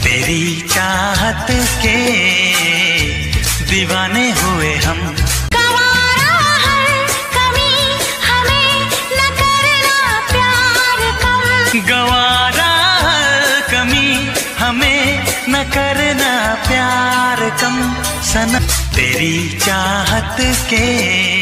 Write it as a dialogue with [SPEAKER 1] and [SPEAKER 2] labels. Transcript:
[SPEAKER 1] तेरी चाहत के दीवाने हुए हम।
[SPEAKER 2] गवारा हर कमी हमें न करना प्यार कम।
[SPEAKER 1] गवारा हर कमी हमें न करना प्यार कम। सनम तेरी चाहत के